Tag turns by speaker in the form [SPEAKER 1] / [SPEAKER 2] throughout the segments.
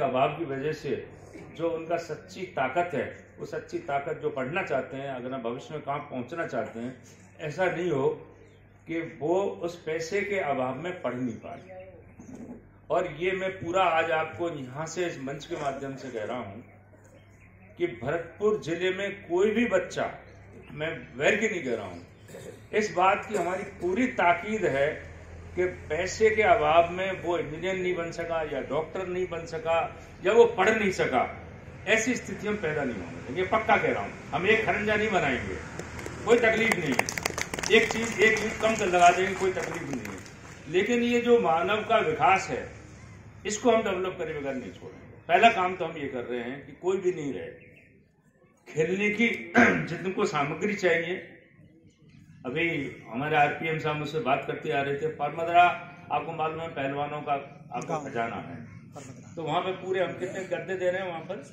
[SPEAKER 1] अभाव की वजह से जो उनका सच्ची ताकत है, वो सच्ची ताकत जो पढ़ना चाहते हैं, अगर हम भविष्य में कहाँ पहुँचना चाहते हैं, ऐसा नहीं हो कि वो उस पैसे के अभाव में पढ़ नहीं पाए। और ये मैं पूरा आज आपको यहाँ से इस मंच के माध्यम से कह रहा हूँ कि भरतपुर जिले में कोई भी बच्चा, मैं वैर की नहीं कह रहा हूँ, इस बात की हमारी पूरी ताकीद है कि पैसे के अभाव में वो इंजीनियर नहीं बन सका या डॉक्टर नहीं बन सका या वो पढ़ नहीं सका, ऐसी स्थिति हम पैदा नहीं होने देंगे। पक्का कह रहा हूँ, हम एक खरंजा नहीं बनाएंगे, कोई तकलीफ नहीं है। एक चीज एक ईंट कम लगा देंगे, कोई तकलीफ नहीं है। लेकिन ये जो मानव का विकास है, इसको हम डेवलप करे बगैर नहीं छोड़ेंगे। पहला काम तो हम ये कर रहे हैं कि कोई भी नहीं रहे, खेलने की जिनको सामग्री चाहिए। अभी हमारे आरपीएम साहब मुझसे बात करते आ रहे थे, परमदरा आपको मालूम है पहलवानों का आपका खजाना है, तो वहां पे पूरे हम कितने गद्दे दे रहे हैं वहां पर?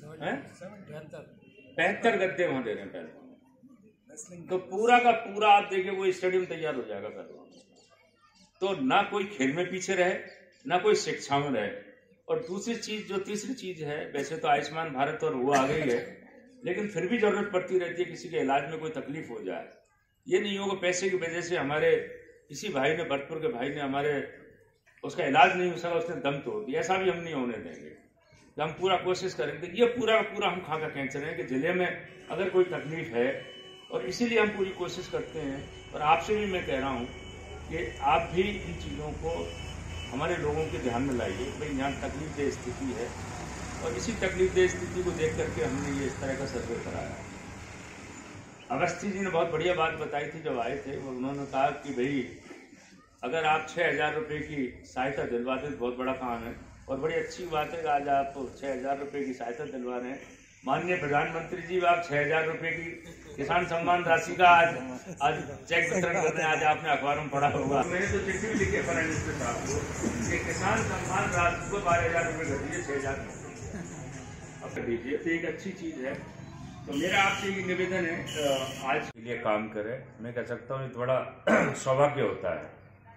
[SPEAKER 1] 75 गद्दे वहां दे रहे हैं पहलवान। तो पूरा का पूरा आप देखिए वो स्टेडियम तैयार हो जाएगा पहलवान। तो ना कोई खेल में पीछे रहे, ना कोई शिक्षा में रहे। और दूसरी चीज, जो तीसरी चीज है, वैसे तो आयुष्मान भारत और वो आ गई है, लेकिन फिर भी जरूरत पड़ती रहती है किसी के इलाज में कोई तकलीफ हो जाए। ये नहीं होगा पैसे की वजह से हमारे किसी भाई ने, भरतपुर के भाई ने, हमारे उसका इलाज नहीं हो सका, उसने दम तोड़ दिया, ऐसा भी हम नहीं होने देंगे। तो हम पूरा कोशिश करेंगे। ये पूरा हम खा का कैंसर है कि जिले में अगर कोई तकलीफ है, और इसीलिए हम पूरी कोशिश करते हैं। और आपसे भी मैं कह रहा हूँ कि आप भी इन चीज़ों को हमारे लोगों के ध्यान में लाइए। भाई यहाँ तकलीफदेह स्थिति है, और इसी तकलीफदेह स्थिति को देख करके हमने ये इस तरह का सर्वे कराया। अवस्थी जी ने बहुत बढ़िया बात बताई थी जब आए थे। उन्होंने कहा कि भाई अगर आप 6,000 रुपये की सहायता दिलवाते तो बहुत बड़ा काम है। और बड़ी अच्छी बात है कि आज आप 6,000 रुपये की सहायता दिलवा रहे हैं। माननीय प्रधानमंत्री जी, आप 6,000 रुपये की किसान सम्मान राशि का आज चेक वितरण कर रहे हैं। आज आपने अखबारों में पढ़ा होगा। मैंने तो चिट्ठी भी लिखी है प्राइम मिनिस्टर साहब को कि किसान सम्मान राशि को 12,000 रुपये कर दीजिए, 6,000 अब कर दीजिए। तो एक अच्छी चीज है। तो मेरा आपसे ये निवेदन है, आज के लिए काम करें। मैं कह सकता हूँ ये थोड़ा सौभाग्य होता है,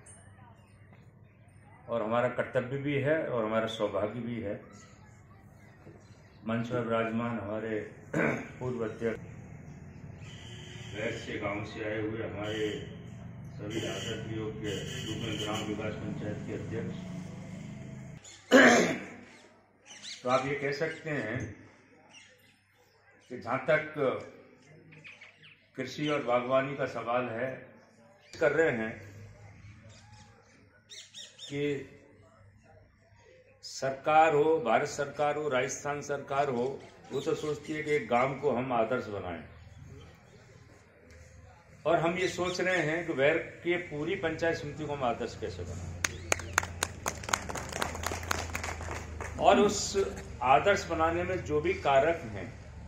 [SPEAKER 1] और हमारा कर्तव्य भी है और हमारा सौभाग्य भी है। मंच पर विराजमान हमारे पूर्व अध्यक्ष, वैश्य गांव से आए हुए हमारे सभी आदरणीयों के रूप में ग्राम विकास पंचायत के अध्यक्ष, तो आप ये कह सकते हैं कि जहाँ तक कृषि और बागवानी का सवाल है, कर रहे हैं कि सरकार हो, भारत सरकार हो, राजस्थान सरकार हो, वो तो सोचती है कि एक गांव को हम आदर्श बनाएं। और हम ये सोच रहे हैं कि वैर के पूरी पंचायत समिति को हम आदर्श कैसे बनाएं। और उस आदर्श बनाने में जो भी कारक हैं,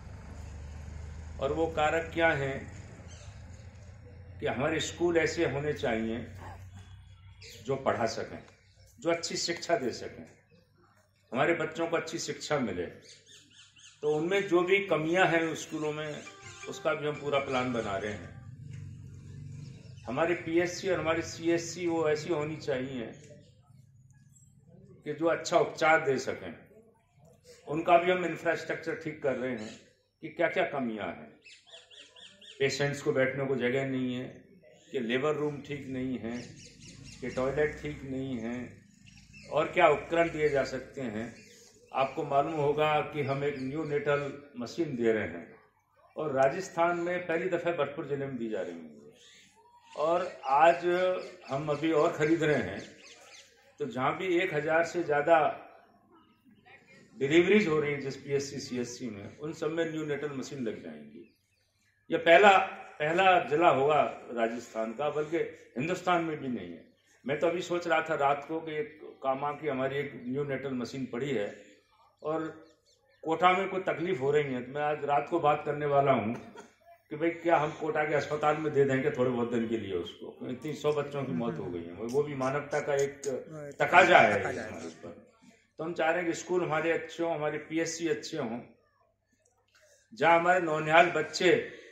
[SPEAKER 1] और वो कारक क्या हैं कि हमारे स्कूल ऐसे होने चाहिए जो पढ़ा सकें, जो अच्छी शिक्षा दे सकें, हमारे बच्चों को अच्छी शिक्षा मिले। तो उनमें जो भी कमियां हैं स्कूलों में, उसका भी हम पूरा प्लान बना रहे हैं। हमारी पीएससी और हमारी सीएससी वो ऐसी होनी चाहिए कि जो अच्छा उपचार दे सकें। उनका भी हम इंफ्रास्ट्रक्चर ठीक कर रहे हैं कि क्या क्या कमियां हैं। पेशेंट्स को बैठने को जगह नहीं है, कि लेबर रूम ठीक नहीं है, कि टॉयलेट ठीक नहीं है, और क्या उपकरण दिए जा सकते हैं। आपको मालूम होगा कि हम एक न्यू नेटल मशीन दे रहे हैं, और राजस्थान में पहली दफ़ा भरतपुर जिले में दी जा रही है। और आज हम अभी और खरीद रहे हैं। तो जहाँ भी 1,000 से ज़्यादा डिलीवरीज हो रही हैं जिस पीएससी सीएससी में, उन सब में न्यू नेटल मशीन लग जाएंगी। यह पहला जिला होगा राजस्थान का, बल्कि हिंदुस्तान में भी नहीं है। मैं तो अभी सोच रहा था रात को कि कामा की हमारी एक न्यू नेटल मशीन पड़ी है, और कोटा में कोई तकलीफ हो रही है, तो मैं आज रात को बात करने वाला हूँ कि भाई क्या हम कोटा के अस्पताल में दे देंगे थोड़े बहुत दिन के लिए उसको। इतनी 100 बच्चों की मौत हो गई है, वो भी मानवता का एक तकाजा है उस पर। तो हम चाह रहे हैं कि स्कूल हमारे अच्छे हों, हमारे पीएससी अच्छे हों, जहाँ हमारे नौनिहाल बच्चे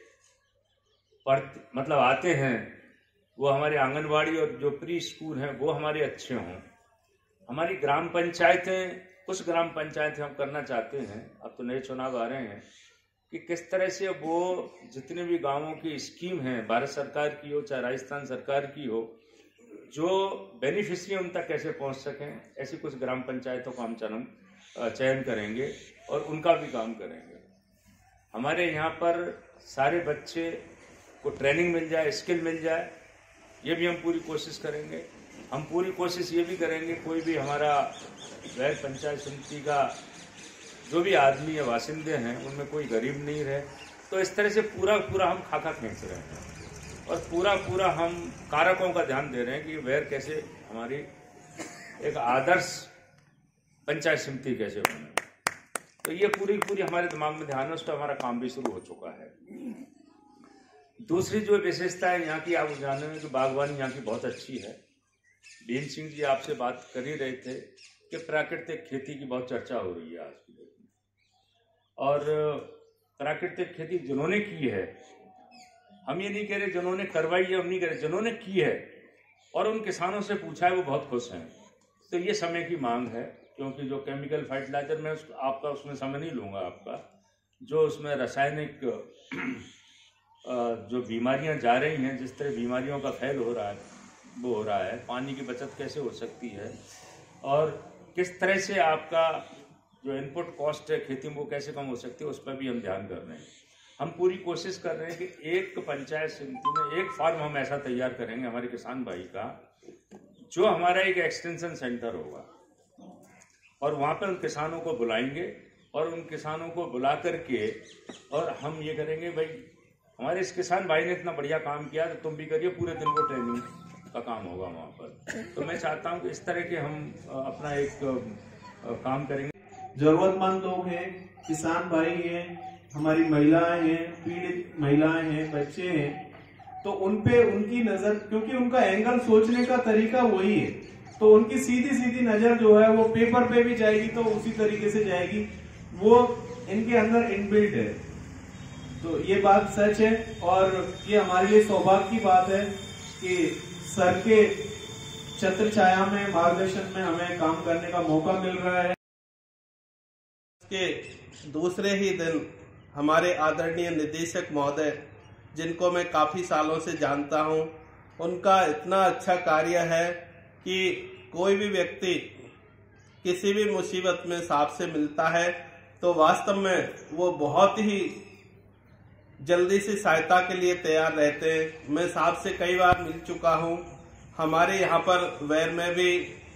[SPEAKER 1] मतलब आते हैं, वो हमारे आंगनवाड़ी और जो प्री स्कूल हैं वो हमारे अच्छे हों। हमारी ग्राम पंचायतें कुछ ग्राम पंचायत हम करना चाहते हैं, अब तो नए चुनाव आ रहे हैं, कि किस तरह से वो जितने भी गांवों की स्कीम है, भारत सरकार की हो चाहे राजस्थान सरकार की हो, जो बेनिफिशियरी उन तक कैसे पहुंच सकें, ऐसी कुछ ग्राम पंचायतों का हम चयन करेंगे और उनका भी काम करेंगे। हमारे यहाँ पर सारे बच्चे को ट्रेनिंग मिल जाए, स्किल मिल जाए, ये भी हम पूरी कोशिश करेंगे। हम पूरी कोशिश ये भी करेंगे कोई भी हमारा गैर पंचायत समिति का जो भी आदमी या वासिंदे हैं उनमें कोई गरीब नहीं रहे। तो इस तरह से पूरा हम खाका खींच रहे हैं और पूरा हम कारकों का ध्यान दे रहे हैं कि वैर कैसे हमारी एक आदर्श पंचायत समिति कैसे बने। तो ये पूरी हमारे दिमाग में ध्यान है, उस पर हमारा काम भी शुरू हो चुका है। दूसरी जो विशेषता है यहाँ की, आप जानते हैं कि बागवानी यहाँ की बहुत अच्छी है। भीम सिंह जी आपसे बात कर ही रहे थे कि प्राकृतिक खेती की बहुत चर्चा हो रही है आज की डेट में, और प्राकृतिक खेती जिन्होंने की है, हम ये नहीं कह रहे जिन्होंने करवाई है, हम नहीं कह रहे, जिन्होंने की है और उन किसानों से पूछा है वो बहुत खुश हैं। तो ये समय की मांग है, क्योंकि जो केमिकल फर्टिलाइजर, मैं आपका उसमें समय नहीं लूँगा आपका, जो उसमें रासायनिक जो बीमारियां जा रही हैं, जिस तरह बीमारियों का फैल हो रहा है वो हो रहा है, पानी की बचत कैसे हो सकती है और किस तरह से आपका जो इनपुट कॉस्ट है खेती में वो कैसे कम हो सकती है, उस पर भी हम ध्यान कर रहे हैं। हम पूरी कोशिश कर रहे हैं कि एक पंचायत समिति में एक फार्म हम ऐसा तैयार करेंगे हमारे किसान भाई का, जो हमारा एक एक्सटेंशन सेंटर होगा, और वहाँ पर उन किसानों को बुलाएंगे और उन किसानों को बुला करके और हम ये करेंगे, भाई हमारे इस किसान भाई ने इतना बढ़िया काम किया तो तुम भी करिए, पूरे दिन को ट्रेनिंग का काम होगा वहाँ पर। तो मैं चाहता हूँ कि इस तरह के हम अपना एक काम करेंगे।
[SPEAKER 2] जरूरतमंद लोग हैं, किसान भाई हैं, हमारी महिलाएं हैं, पीड़ित महिलाएं हैं, बच्चे हैं, तो उन पे उनकी नजर, क्योंकि उनका एंगल सोचने का तरीका वही है, तो उनकी सीधी नजर जो है वो पेपर पे भी जाएगी तो उसी तरीके से जाएगी, वो इनके अंदर इनबिल्ट है। तो ये बात सच है और ये हमारे लिए सौभाग्य की बात है कि सर के छत्र छाया में, मार्गदर्शन में हमें काम करने का मौका मिल रहा है।
[SPEAKER 3] के दूसरे ही दिन हमारे आदरणीय निदेशक महोदय, जिनको मैं काफी सालों से जानता हूं, उनका इतना अच्छा कार्य है कि कोई भी व्यक्ति किसी भी मुसीबत में साहब से मिलता है तो वास्तव में वो बहुत ही जल्दी से सहायता के लिए तैयार रहते हैं। मैं साहब से कई बार मिल चुका हूं। हमारे यहाँ पर वैर में भी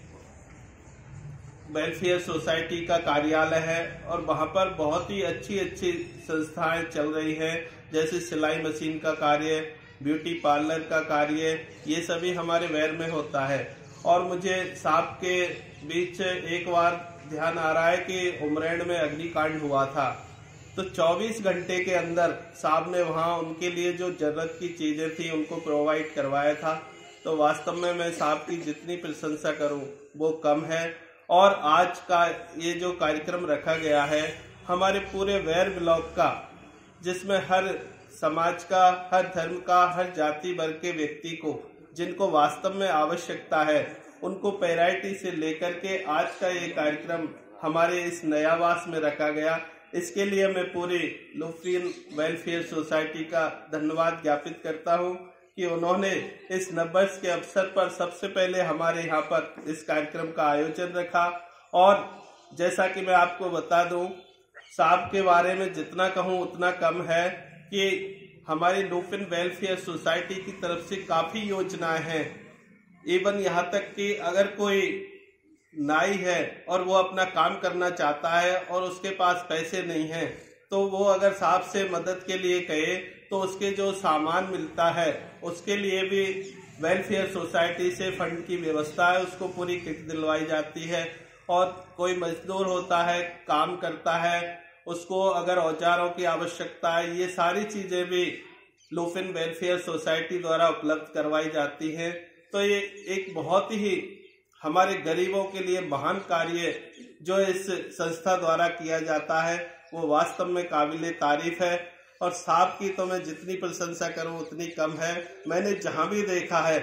[SPEAKER 3] वेलफेयर सोसाइटी का कार्यालय है और वहाँ पर बहुत ही अच्छी संस्थाएं चल रही हैं, जैसे सिलाई मशीन का कार्य, ब्यूटी पार्लर का कार्य, ये सभी हमारे वैर में होता है। और मुझे साहब के बीच एक बार ध्यान आ रहा है कि उमरेड में अग्निकांड हुआ था, तो 24 घंटे के अंदर साहब ने वहाँ उनके लिए जो जरूरत की चीजें थी उनको प्रोवाइड करवाया था। तो वास्तव में मैं साहब की जितनी प्रशंसा करूं वो कम है। और आज का ये जो कार्यक्रम रखा गया है हमारे पूरे वैर ब्लॉक का, जिसमें हर समाज का, हर धर्म का, हर जाति वर्ग के व्यक्ति को जिनको वास्तव में आवश्यकता है उनको प्रायोरिटी से लेकर के आज का ये कार्यक्रम हमारे इस नयावास में रखा गया। इसके लिए मैं पूरी लुफिन वेलफेयर सोसाइटी का धन्यवाद ज्ञापित करता हूं कि उन्होंने इस नववर्ष के अवसर पर सबसे पहले हमारे यहाँ पर इस कार्यक्रम का आयोजन रखा। और जैसा कि मैं आपको बता दूं, साहब के बारे में जितना कहूं उतना कम है कि हमारी लुफिन वेलफेयर सोसाइटी की तरफ से काफी योजनाएं हैं। इवन यहाँ तक कि अगर कोई नाई है और वो अपना काम करना चाहता है और उसके पास पैसे नहीं है, तो वो अगर साहब से मदद के लिए कहे तो उसके जो सामान मिलता है उसके लिए भी वेलफेयर सोसाइटी से फंड की व्यवस्था है, उसको पूरी किट दिलवाई जाती है। और कोई मजदूर होता है, काम करता है, उसको अगर औजारों की आवश्यकता है, ये सारी चीजें भी लुफिन वेलफेयर सोसाइटी द्वारा उपलब्ध करवाई जाती है। तो ये एक बहुत ही हमारे गरीबों के लिए महान कार्य जो इस संस्था द्वारा किया जाता है वो वास्तव में काबिले तारीफ है। और साहब की तो मैं जितनी प्रशंसा करूं उतनी कम है। मैंने जहां भी देखा है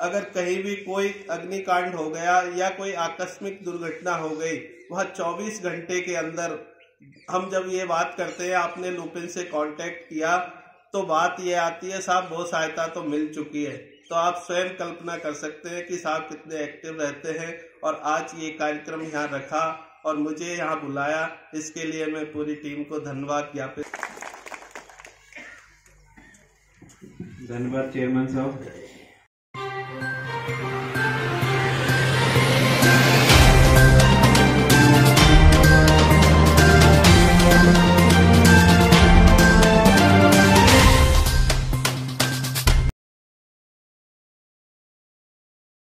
[SPEAKER 3] अगर कहीं भी कोई अग्निकांड हो गया या कोई आकस्मिक दुर्घटना हो गई, वह 24 घंटे के अंदर, हम जब ये बात करते हैं आपने लुपिन से कांटेक्ट किया तो बात ये आती है साहब वो सहायता तो मिल चुकी है। तो आप स्वयं कल्पना कर सकते हैं कि साहब कितने एक्टिव रहते हैं। और आज ये कार्यक्रम यहाँ रखा और मुझे यहाँ बुलाया, इसके लिए मैं पूरी टीम को धन्यवाद ज्ञापित।
[SPEAKER 2] धन्यवाद चेयरमैन साहब।